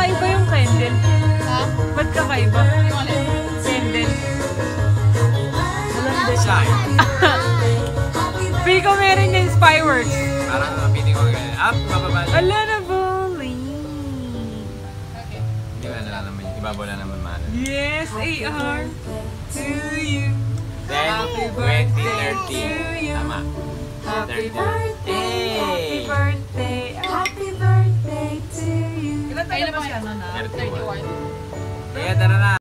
kakaiba yung candle? Ha? Ba't kakaiba? Yung alin? Candle. Saan? Pico meron yung fireworks. Parang piling ko ganyan. Up, bababa. Ala na bowling. Okay. Hindi ba nalalaman yun? Ibabaw na naman mahal. Yes, AR. To you. 10, 20, 30. Tama. Happy 30. birthday. Happy Hey! birthday. Happy birthday to you. Ilan tayo na ba siya? 31. 31. Kaya tara na.